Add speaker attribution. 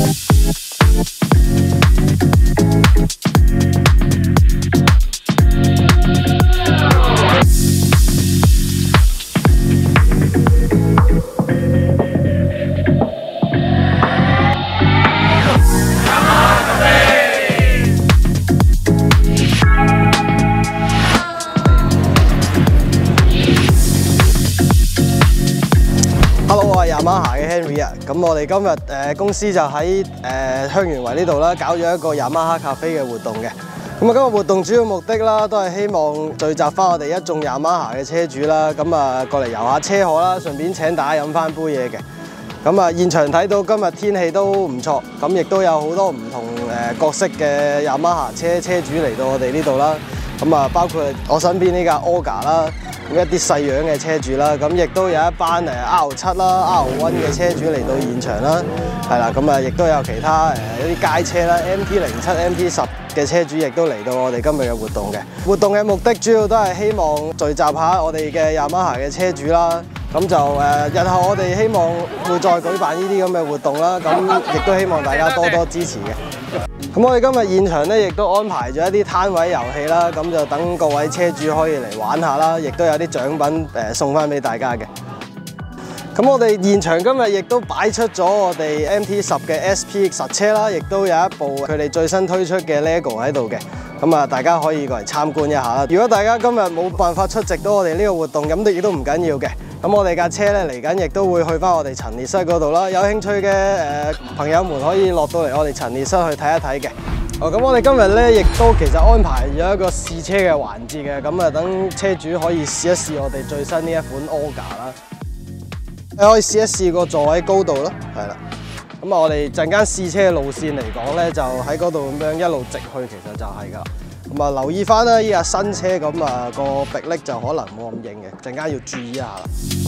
Speaker 1: Hello， 我係Yamaha嘅 Henry 啊。咁我哋今日公司就喺香園圍呢度啦，搞咗一個Yamaha咖啡嘅活動嘅。咁啊，今日活動主要目的啦，都係希望聚集翻我哋一眾Yamaha嘅車主啦，咁啊過嚟遊下車河啦，順便請大家飲翻杯嘢嘅。咁啊，現場睇到今日天氣都唔錯，咁亦都有好多唔同角色嘅Yamaha車主嚟到我哋呢度啦。咁啊，包括我身邊呢架 Olga 啦。 咁一啲細樣嘅車主啦，咁亦都有一班R7啦、R1嘅車主嚟到現場啦，係啦，咁啊亦都有其他一啲街車啦、MT-07、MT-10嘅車主亦都嚟到我哋今日嘅活動嘅。活動嘅目的主要都係希望聚集下我哋嘅Yamaha嘅車主啦，咁就日後我哋希望會再舉辦呢啲咁嘅活動啦，咁亦都希望大家多多支持嘅。 咁我哋今日現場咧，亦都安排咗一啲攤位遊戲啦，咁就等各位車主可以嚟玩下啦，亦都有啲獎品送翻俾大家嘅。咁我哋現場今日亦都擺出咗我哋 MT-10嘅 SP 實車啦，亦都有一部佢哋最新推出嘅 LEGO 喺度嘅。咁啊，大家可以過嚟參觀一下啦。如果大家今日冇辦法出席到我哋呢個活動，咁亦都唔緊要嘅。咁我哋架車咧嚟緊亦都會去翻我哋陳列室嗰度啦。有興趣嘅朋友們可以落到嚟我哋陳列室去睇一睇嘅。咁我哋今日咧亦都其實安排咗一個試車嘅環節嘅。咁啊，等車主可以試一試我哋最新呢一款 Olga 啦。你可以試一試個座位高度啦，係啦。咁啊，我哋陣間試車嘅路線嚟講咧，就喺嗰度咁樣一路直去，其實就係㗎。咁啊，留意翻啦，依架新車咁啊個迫力就可能冇咁硬嘅，陣間要注意一下啦。